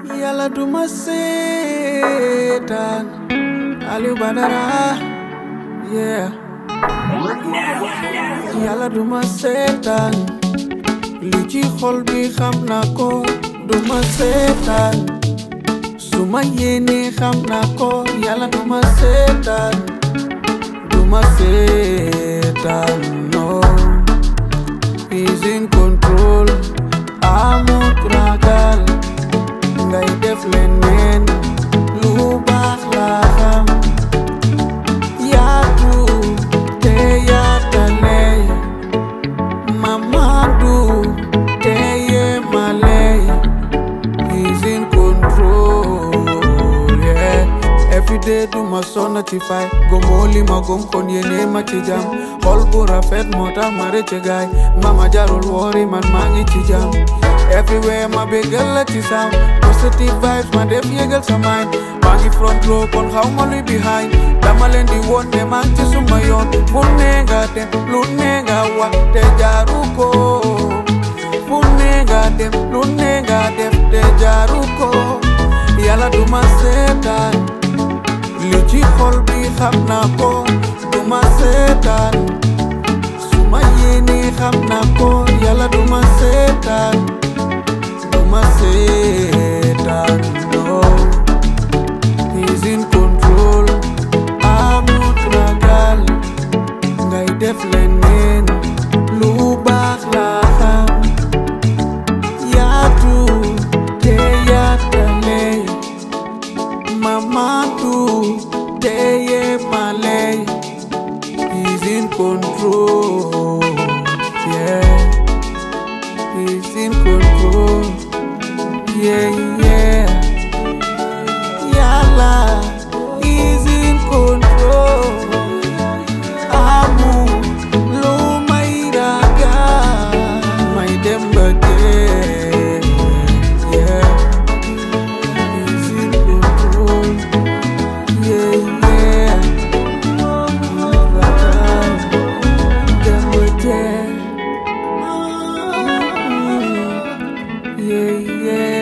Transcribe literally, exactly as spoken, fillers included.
Yalla duma seetaan Aliou Badara yeah Yalla duma seetaan li ci xol bi xam naa ko duma seetaan suma yéene xam naa ko Yalla duma seetaan duma seetaan no he's in control amut ragal ngay def leneen lu baax la xam yaatu te yaatale Mamadou te yemale he's in control yeah every day do ma sonna ci fay gomoli ma gom kon yene ma ci jam xol bu rafet moo tax ma rëcc gaay mama jarul wori man maa ngi ci jam everywhere ma bégal la ci sam positive vibes ma def yégal sa mind maa ngi front row kon xaw ma luy behind dama leen di woon ne maa ngi ci suma yoon fu ne nga dem lu ne nga wax te jaaru ko fu ne nga dem lu ne nga def te jaaru ko Yalla duma seetaan li ci xol bi xam naa ko duma seetaan suma yéene xam naa ko Yalla duma seetaan duma seetaan no he's in control amut ragal ngay def leneen lu baax la xam yaatu te yaatale Mamadou te yemale he's in control yeah he's in control yeah yeah Yalla he's in control amu lu may ragal may dem ba dee yeah he's in control yeah yeah ragal dem ba dee yeah yeah